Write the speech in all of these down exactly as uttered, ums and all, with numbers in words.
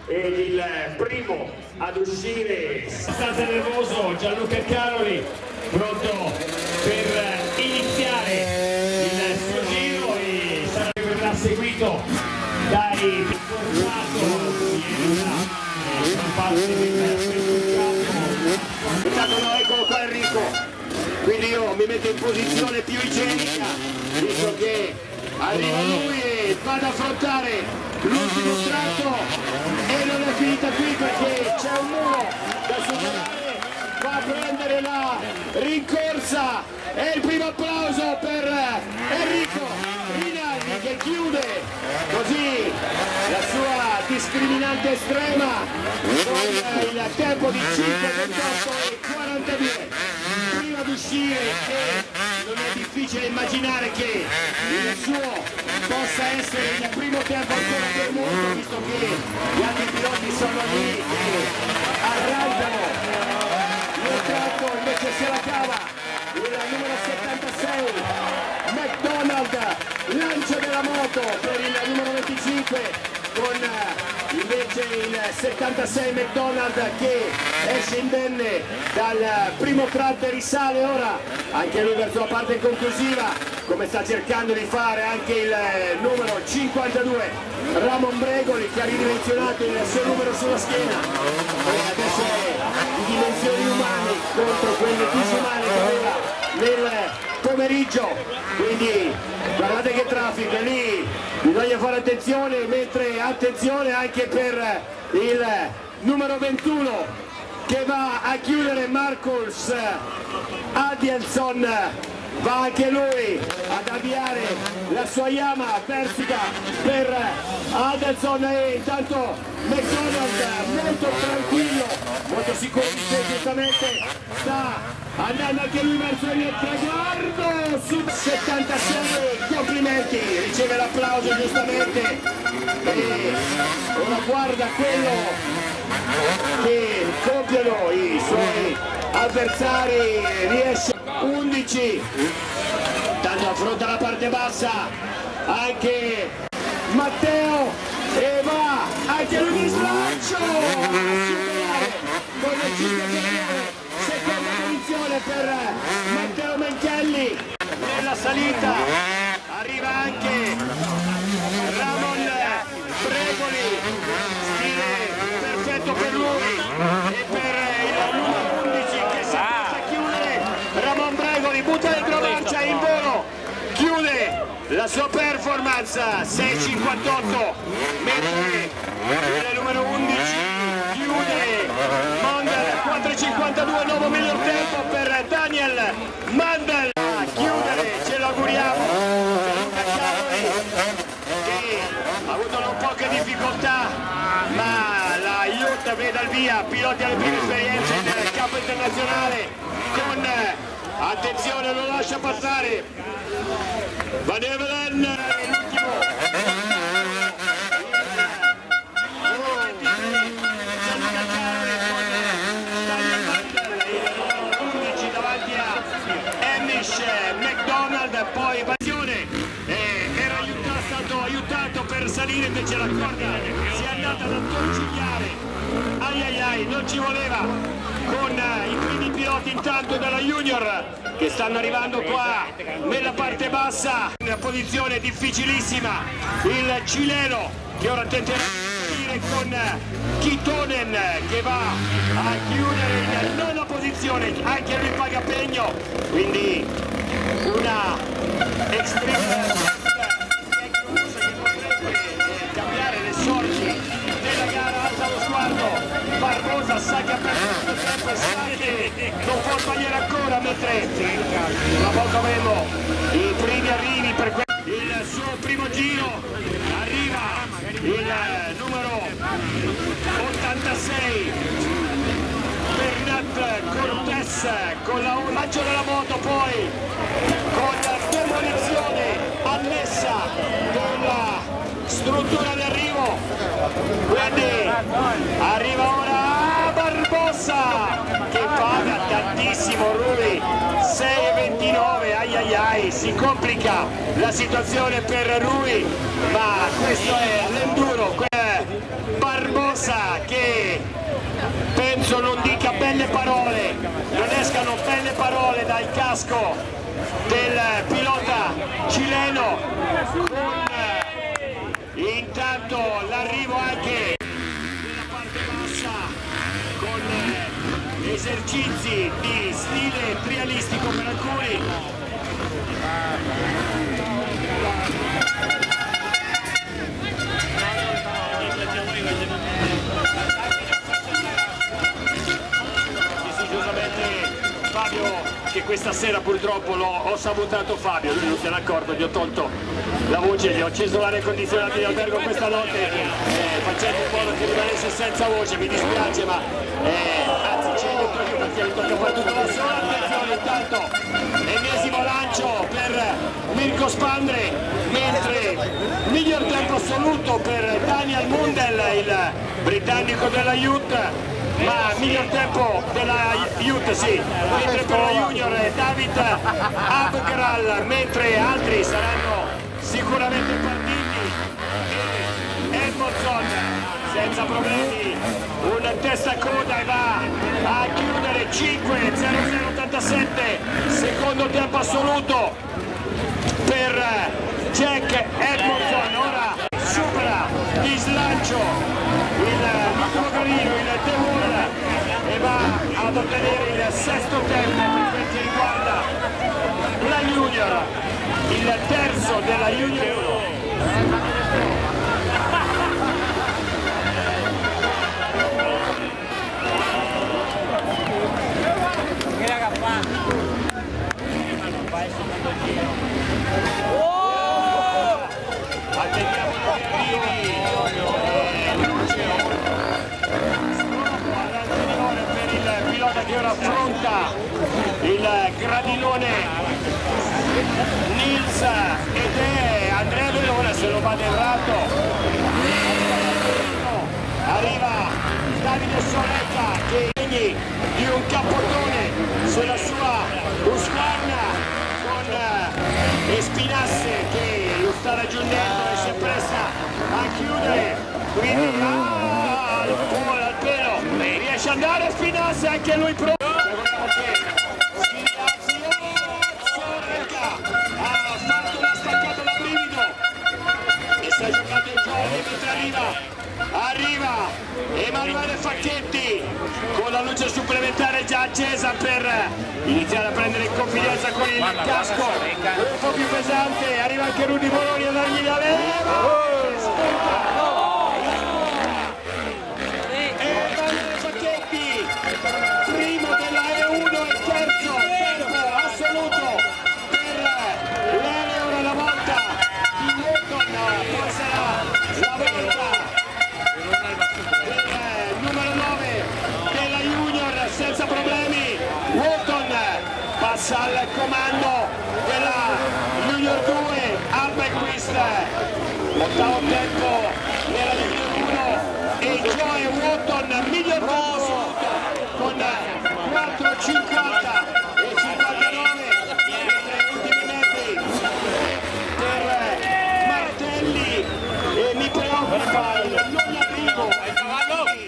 ed il primo ad uscire, abbastanza nervoso, Gianluca Caroli, pronto per iniziare il suo giro e sarà verrà seguito dai intanto no, eccolo qua Enrico, quindi io mi metto in posizione più igienica visto che arriva lui e va ad affrontare l'ultimo tratto e non è finita qui perché c'è un muro da superare, va a prendere la rincorsa e il primo applauso per Enrico Rinaldi che chiude così la sua discriminante estrema con il tempo di cinque ventotto e quarantadue. Prima di uscire e non è difficile immaginare che il suo possa essere il primo tempo ancora per molto visto che gli altri piloti sono lì e arrancano il tratto, invece se la cava il numero settantasei McDonald, lancio della moto per il numero venticinque con invece il settantasei McDonald che esce indenne dal primo tratto e risale ora anche lui verso la parte conclusiva come sta cercando di fare anche il numero cinquantadue Ramon Bregoli che ha ridimensionato il suo numero sulla schiena e adesso è di dimensioni umane contro quelle disumane che aveva nel pomeriggio, quindi guardate che traffico è lì, bisogna fare attenzione, mentre attenzione anche per il numero ventuno che va a chiudere Marcus Adielson, va anche lui ad avviare la sua Yamaha Persica per Adelson e intanto McDonald molto tranquillo, molto sicuro di sé, giustamente sta andando anche lui verso il traguardo su settantasei, complimenti, riceve l'applauso giustamente e ora guarda quello che compiono i suoi avversari, riesce undici, tanto affronta la parte bassa anche Matteo e va anche lui di slancio a superare con il cinque seconda posizione per Matteo Menchelli nella salita, arriva anche Ramon Bregoli, stile perfetto per lui e per il numero undici che si appresta a chiudere, Ramon Bregoli butta dentro marcia in volo, chiude la sua performance sei cinquantotto, mentre il numero undici chiude Mandel quattro cinquantadue, nuovo miglior tempo per Daniel Mandel a chiudere, ce lo auguriamo, che ha avuto un po' che difficoltà ma la Iuta vede al via, piloti alle prime esperienze nel campo internazionale con attenzione, lo lascia passare Van Evelen, l'ultimo davanti a Amish McDonald, poi evasione, eh, era aiutato, stato aiutato per salire, invece la corda si è andata ad attorcigliare, ai ai ai, non ci voleva, con eh, i primi piloti intanto della Junior che stanno arrivando qua nella parte bassa, una posizione difficilissima, il cileno che ora tenterà di salire con Kitonen che va a chiudere in nona posizione, anche lui paga pegno, quindi una estrema cambiare le sorti della gara, alza lo sguardo, Barbosa sa che ha perso il tempo e sale, non può sbagliare ancora, mentre tra poco avremo i primi arrivi per il suo primo giro, arriva il numero ottantasei Bernat Cortés con la lancio della moto, poi con demolizione annessa della struttura di arrivo, quindi arriva ora Barbosa che paga tantissimo Rui, sei e ventinove, ai ai ai, si complica la situazione per Rui, ma questo è l'enduro, Barbosa belle parole, non escano belle parole dal casco del pilota cileno, con intanto l'arrivo anche nella parte bassa con esercizi di stile trialistico per alcuni. Fabio, che questa sera purtroppo l'ho, ho sabutato Fabio, lui non se n'è accorto, gli ho tolto la voce, gli ho acceso l'aria condizionata di albergo questa notte, eh, facendo in modo che rimanesse senza voce, mi dispiace, ma eh, anzi ce l'ho detto io perché mi tocca fare tutto da sola. Attenzione, intanto ennesimo lancio per Mirko Spandre, mentre miglior tempo assoluto per Daniel Mundel, il britannico della Youth, ma miglior tempo della Youth, sì, mentre per la Junior è David Abgral, mentre altri saranno sicuramente partiti. E Edmondson senza problemi, un testa a coda e va a chiudere cinque zero zero ottantasette, secondo tempo assoluto per Jack Edmondson. Ora supera di slancio il Garino, il De Wall, e va ad ottenere il sesto tempo per quel che riguarda la Junior, il terzo della Junior. Attendiamo gli arrivi. Che ora affronta il gradinone Nils ed è Andrea Verona, se lo va errato. Arriva Davide Soretta che segni di un cappotone sulla sua Husqvarna con Espinasse che lo sta raggiungendo e si appresta a chiudere, quindi ah, al volo, al pelo riesce ad andare Spinasse, anche lui pronto. Ha fatto una staccata da brivido e si è giocato il gioco mentre arriva arriva Emanuele Facchetti con la luce supplementare già accesa per iniziare a prendere in confidenza con il casco un po' più pesante. Arriva anche Rudy Bologna a dargli la leva. Emanuele Facchetti, primo della E uno e terzo tempo assoluto per l'E ora, la volta di Wotton, poi sarà la volta del numero nove della Junior senza problemi. Wotton passa al comando della Junior due, Albequist, ottavo tempo nella Junior uno e Joe Wotton miglior tempo assoluto con quattro cinquanta e cinquantanove mentre gli ultimi metri per Martelli, e mi preoccupa il non arrivo di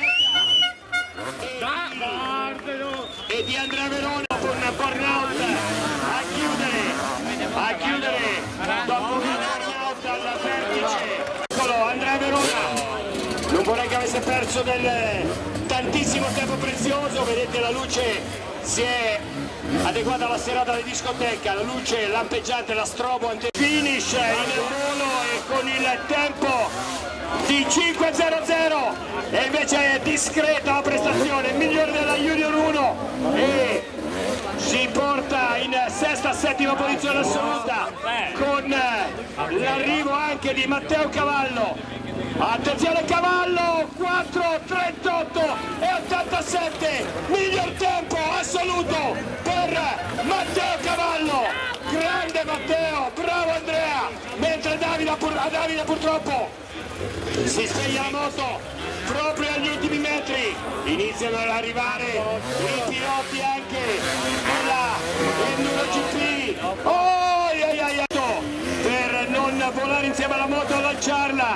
Soretta e di Andrea Verona con burnout a chiudere a chiudere dopo un burnout al vertice. Eccolo Andrea Verona, non vorrei che avesse perso del tantissimo tempo prezioso. Vedete, la luce si è adeguata alla serata di discoteca, la luce lampeggiante, la strobo ante finish in volo e con il tempo di cinque zero zero, e invece è discreta la prestazione, migliore della Junior uno e si porta in sesta settima posizione assoluta con l'arrivo anche di Matteo Cavallo. Attenzione Cavallo, quattro trentotto e ottantasette, miglior tempo assoluto per Matteo Cavallo. Grande Matteo, bravo Andrea, mentre Davide, pur, Davide purtroppo si sveglia la moto proprio agli ultimi metri. Iniziano ad arrivare i piloti anche della Enduro G P. Oh, ai, ai, ai, per non volare insieme alla moto a lanciarla.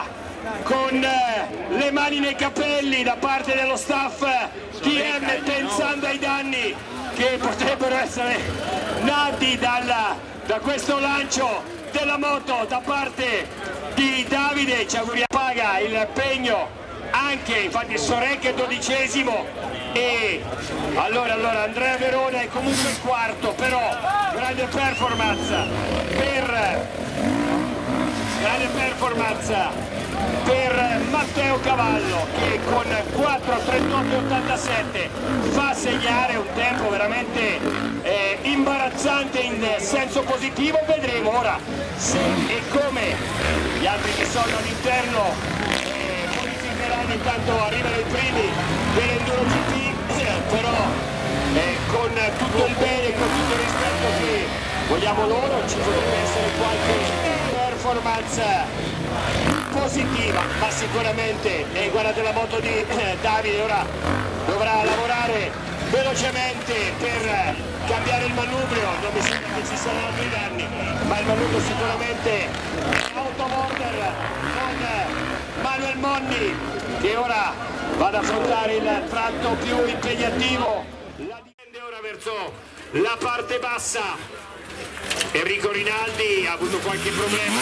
con le mani nei capelli da parte dello staff T M, pensando ai danni che potrebbero essere nati dalla, da questo lancio della moto da parte di Davide. Ci auguriamo paga il pegno anche, infatti il Sorenk è dodicesimo e allora, allora Andrea Verona è comunque il quarto, però grande performance per grande performance per Matteo Cavallo, che con quattro trentotto ottantasette fa segnare un tempo veramente eh, imbarazzante in senso positivo. Vedremo ora se e come gli altri che sono all'interno eh, modificheranno. Intanto arrivano i primi dell'Enduro G P, però eh, con tutto il bene e con tutto il rispetto che vogliamo loro, ci potrebbe essere qualche performance positiva, ma sicuramente, e guardate la moto di eh, Davide, ora dovrà lavorare velocemente per cambiare il manubrio. Non mi sembra che ci saranno altri danni, ma il manubrio sicuramente autoborder con Manuel Monni, che ora va ad affrontare il tratto più impegnativo. La difende ora verso la parte bassa. Enrico Rinaldi ha avuto qualche problema,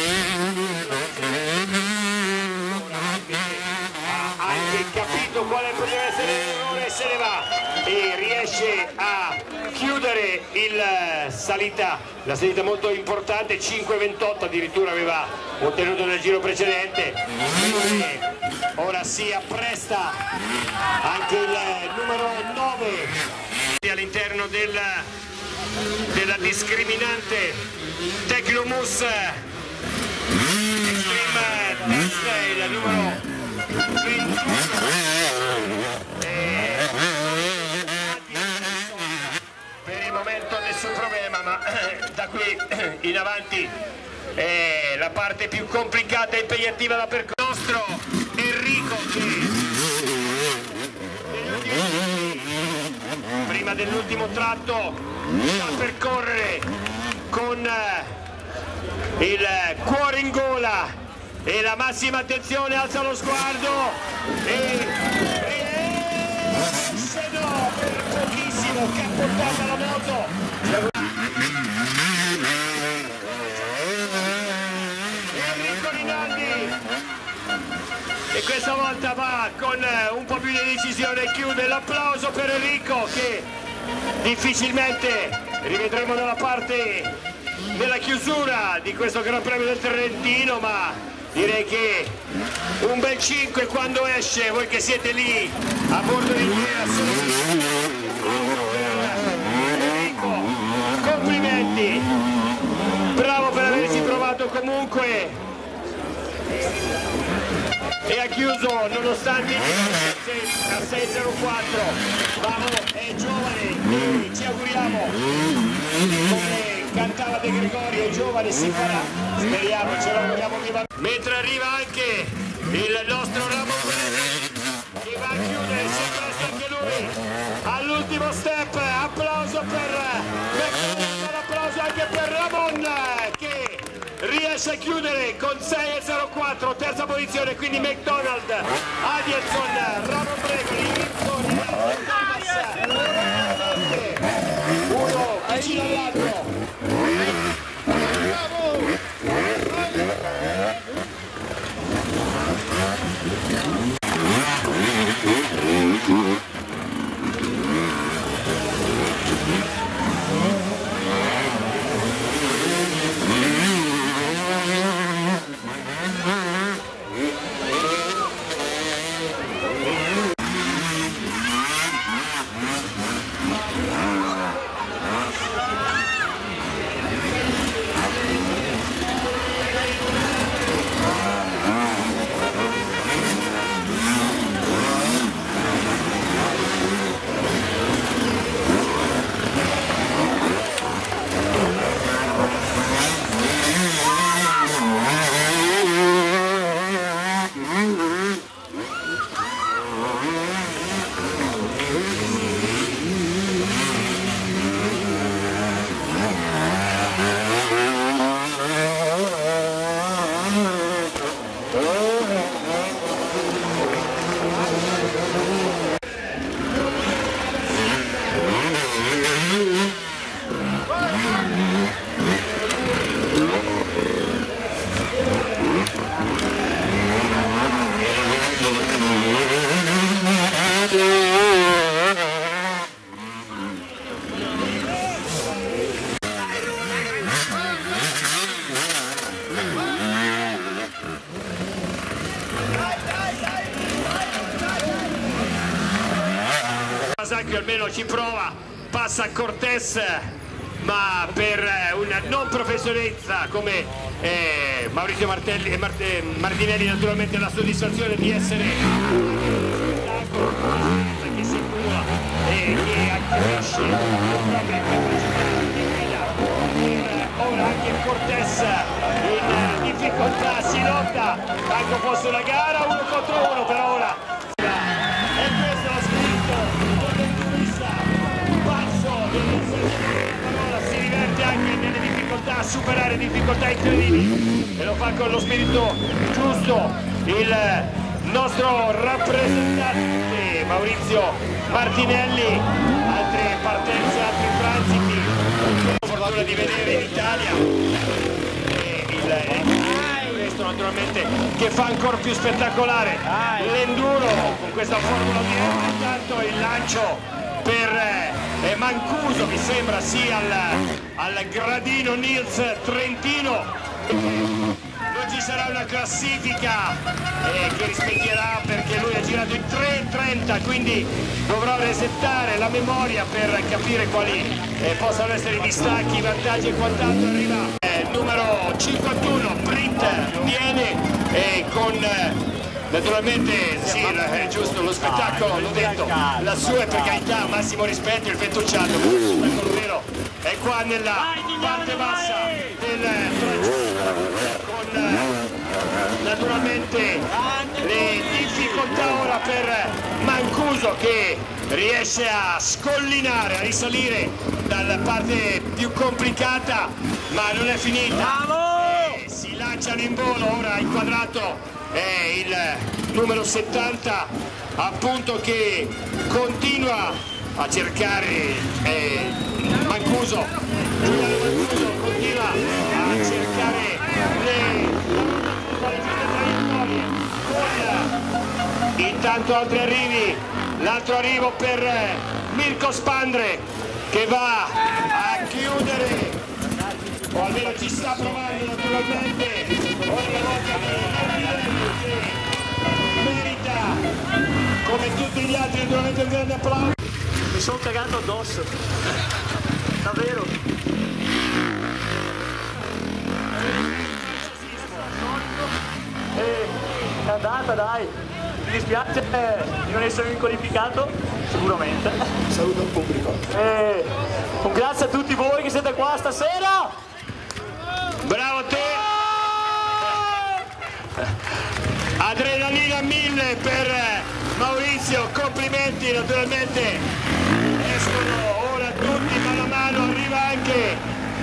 ha anche capito quale poteva essere l'errore e se ne va e riesce a chiudere il salita, la salita molto importante, cinque ventotto addirittura aveva ottenuto nel giro precedente. E ora si appresta anche il numero nove all'interno del della discriminante Tecnomus Extreme Test, il numero ventuno. E... per il momento nessun problema, ma da qui in avanti è la parte più complicata e impegnativa da percorrere. Il nostro Enrico, che prima dell'ultimo tratto da percorrere con il cuore in gola e la massima attenzione, alza lo sguardo e riesce, no, per pochissimo, che ha portato la moto. Enrico Rinaldi, e questa volta va con un po' più di decisione e chiude. L'applauso per Enrico, che difficilmente rivedremo nella parte della chiusura di questo Gran Premio del Trentino, ma direi che un bel cinque quando esce. Voi che siete lì a bordo di Enrico, complimenti, bravo per averci provato comunque. E ha chiuso nonostante a sei zero quattro. Bravo, è giovane e ci auguriamo, come cantava De Gregori, è giovane, si farà, speriamo, ce lo auguriamo vivamente. Mentre arriva anche il nostro Ramon che va a chiudere, si presta anche lui all'ultimo step. Applauso per l'applauso anche per Ramon, che riesce a chiudere con sei zero quattro, terza posizione, quindi McDonald, Adielson, Ramon Bregoli, uno vicino all'altro. Oh, qui almeno ci prova, passa a Cortés, ma per una non professionalità come eh, Maurizio Martelli e Mart eh, Martinelli naturalmente la soddisfazione di essere che si cura e che accresce le proprie capacità di guida. Ora anche Cortés in difficoltà, si lotta, anche fosse una gara uno contro uno, per ora e questo è lo spirito dell'Enduisa, passo dell'Enduisa, si diverte anche nelle difficoltà, a superare difficoltà incredibili e lo fa con lo spirito giusto il nostro rappresentante Maurizio Martinelli. Altre partenze, altri transiti, ho fortuna di vedere in Italia e il resto naturalmente che fa ancora più spettacolare l'enduro con questa Formula uno. Intanto il lancio per eh, Mancuso, mi sembra sia al, al gradino Nils Trentino. Non ci sarà una classifica eh, che rispecchierà perché lui ha girato in tre e trenta, quindi dovrò resettare la memoria per capire quali eh, possano essere i distacchi, i vantaggi e quant'altro. Arriva eh, numero cinquantuno, Britt viene eh, con eh, naturalmente sì, è giusto, lo spettacolo, l'ho detto, la sua è per carità, massimo rispetto, il Fettucciato, lo spettacolo vero è qua nella parte bassa del con naturalmente le difficoltà ora per Mancuso che riesce a scollinare, a risalire dalla parte più complicata, ma non è finita. E si lanciano in volo, ora inquadrato è il numero settanta appunto che continua a cercare eh, Mancuso, Giuliano Mancuso continua a cercare le traiettorie con intanto altri arrivi, l'altro arrivo per Mirko Spandre che va a chiudere o almeno ci sta provando naturalmente ogni volta che merita come tutti gli altri naturalmente un grande applauso. Mi sono cagato addosso, davvero. E è andata, dai. Mi dispiace di non essere qualificato, sicuramente. Saluto il pubblico. E un grazie a tutti voi che siete qua stasera. Bravo a te! Adrenalina mille per Maurizio, complimenti naturalmente, escono ora tutti mano a mano, arriva anche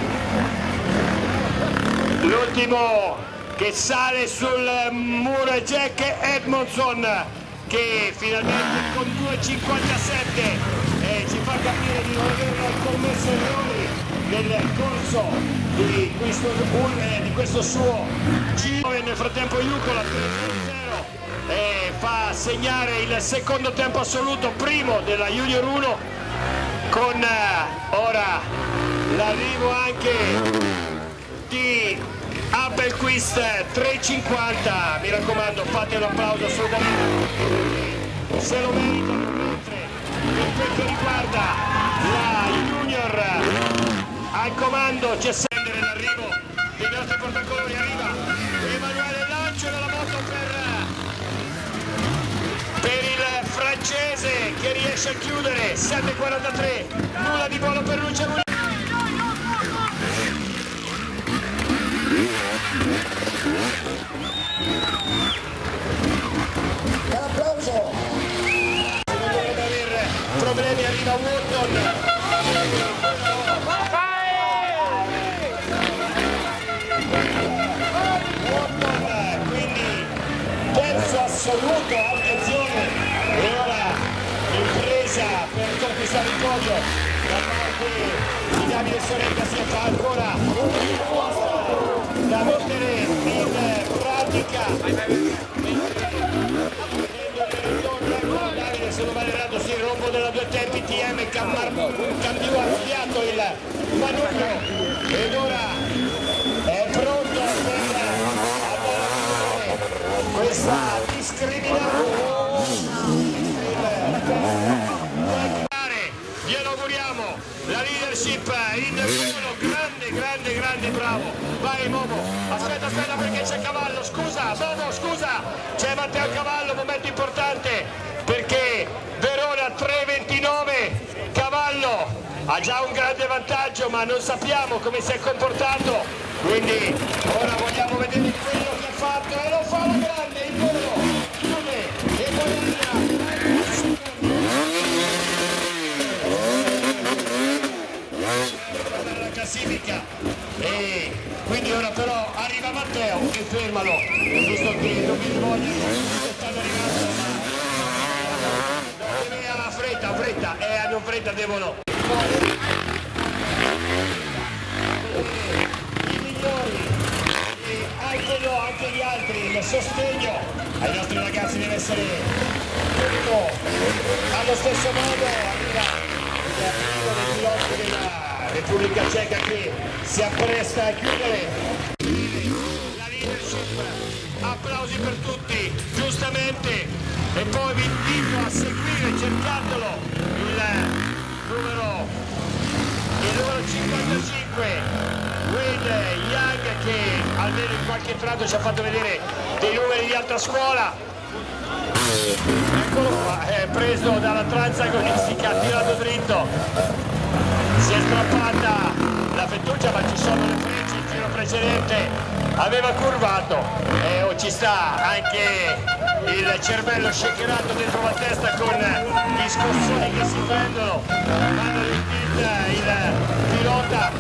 l'ultimo che sale sul muro è Jack Edmondson che finalmente con due e cinquantasette eh, ci fa capire di non aver commesso errori nel corso di questo, un, di questo suo giro. Nel frattempo Jukola tre zero eh, fa segnare il secondo tempo assoluto, primo della Junior uno, con eh, ora l'arrivo anche di Appelquist tre e cinquanta. Mi raccomando, fate un applauso assolutamente, se lo meritano. Mentre per quel che riguarda la Junior al comando c'è sempre l'arrivo dei nostri portacolori, arriva Emanuele Lancio dalla moto per, per il francese che riesce a chiudere sette e quarantatré, nulla di buono per Lucia Muni. Un applauso! Non dovrebbe avere problemi, arriva Wharton. Assoluto, attenzione, e ora impresa per conquistare il podio da parte di Davide Sorretta, si fa ancora da mettere in pratica. Davide, se non vale errato, si rompo della due tempi T M Cambiò, ha sviato il manubrio ed ora è pronto per questa discriminazione leadership in volo, grande, grande, grande, bravo. Vai Momo, aspetta, aspetta perché c'è Cavallo, scusa, Momo, scusa, c'è Matteo Cavallo, momento importante, perché Verona tre ventinove, Cavallo ha già un grande vantaggio, ma non sappiamo come si è comportato, quindi ora vogliamo vedere quello che ha fatto e lo fa alla grande, il volo, chiude e poi la classifica, e quindi ora però arriva Matteo e fermalo, visto che non mi voglio, stanno arrivando, ma deve a fretta, fretta, e hanno fretta, devono i migliori e anche, no, anche gli altri, il sostegno ai nostri ragazzi deve essere tutto allo stesso modo. Arriva l'arrivo dei piloti della Repubblica Ceca che si appresta a chiudere la leadership, applausi per tutti, giustamente, e poi vi invito a seguire cercandolo il numero il numero cinquantacinque, Wade Young, che almeno in qualche tratto ci ha fatto vedere dei numeri di alta scuola. Eccolo qua, è preso dalla tranza agonistica, tirato dritto, si è strappata la fettuccia, ma ci sono le frecce, il giro precedente aveva curvato e oh, ci sta anche il cervello shakerato dentro la testa con gli scossoni che si prendono, vanno il tilt, il pilota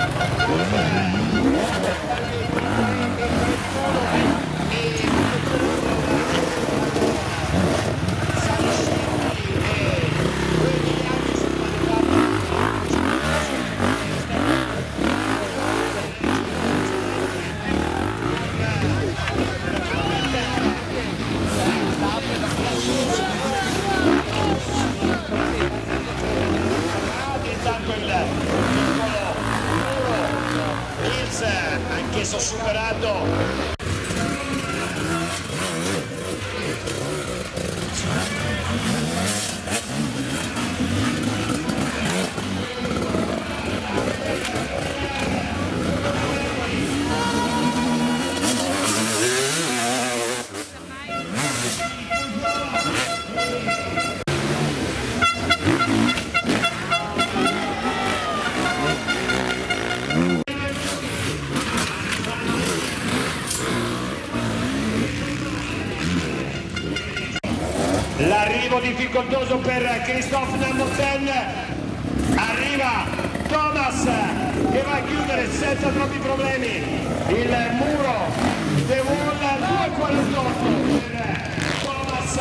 anch'esso superato. L'arrivo difficoltoso per Christophe Namoten, arriva Thomas che va a chiudere senza troppi problemi il muro, De Wall due quarantotto per Thomas,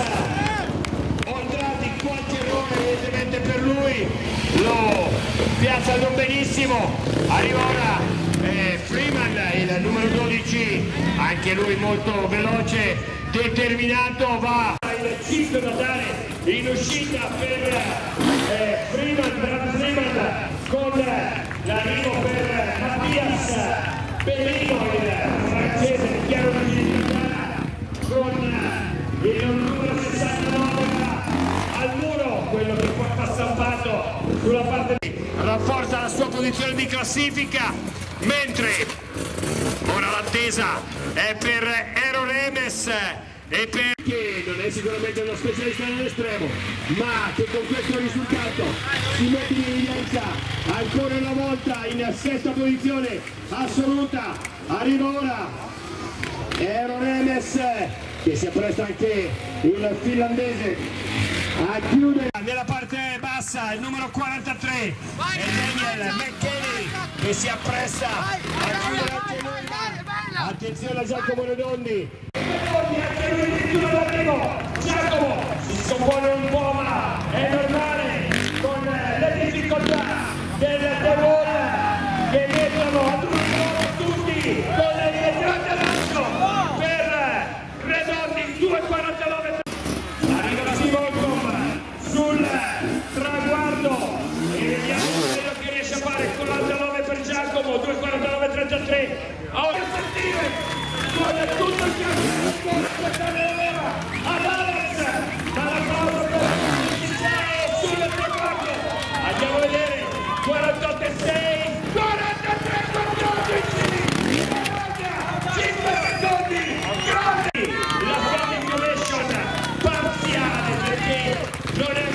Oltrati qualche errore evidentemente per lui, lo piazza non benissimo, arriva ora eh, Freeman, il numero dodici, anche lui molto veloce, determinato, va il chip da dare in uscita per eh, Freeman, per Freeman, con l'arrivo per Mattias Bellino, il francese di chiaro di con il numero sessantanove al muro, quello che poi fa stampato sulla parte di... rafforza la sua posizione di classifica, mentre ora l'attesa è per Ero Remes e per... che non è sicuramente uno specialista nell'estremo, ma che con questo risultato si mette in evidenza ancora una volta in sesta posizione assoluta. Arriva ora Ero Remes, che si appresta anche il finlandese a chiudere. Nella parte bassa il numero quarantatré è Daniel McKenny, che si appresta a chiudere anche lui. Attenzione a Giacomo Redondi, anche lui addirittura d'arrivo. Giacomo si scompone un po', ma è normale con le difficoltà del De Wall che mettono a tutti con le grandi adesso per Redondi due quarantanove. Arriva la Simon sul traguardo e vediamo quello che riesce a fare con l'altanove per Giacomo, due quarantanove trentatré. Ora sentire con tutto il campo ad Alex non è